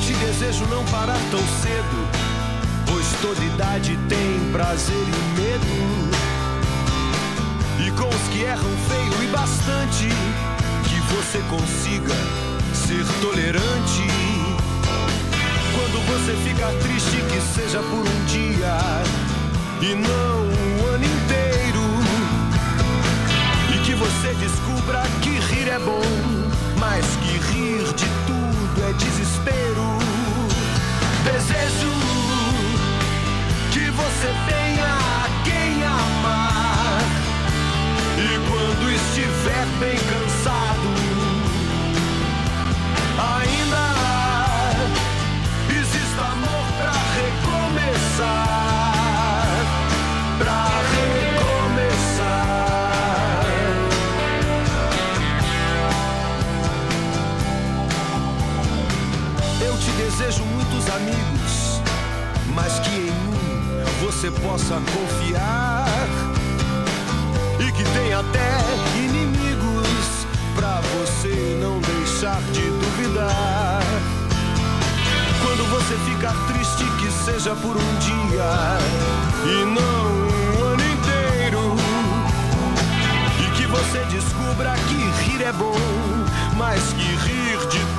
te desejo não parar tão cedo, pois toda idade tem prazer e medo. E com os que erram feio e bastante, que você consiga ser tolerante. Quando você ficar triste, que seja por um dia e não um ano inteiro. E que você descubra que rir é bom, mas que rir de tudo é desespero. Desejo que você tenha quem amar, e quando estiver bem cansado, ainda existe amor pra recomeçar, pra recomeçar. Eu te desejo muitos amigos, mas que em mim você possa confiar, e que tem até inimigos pra você não deixar de duvidar. Quando você ficar triste, que seja por um dia e não um ano inteiro. E que você descubra que rir é bom, mas que rir de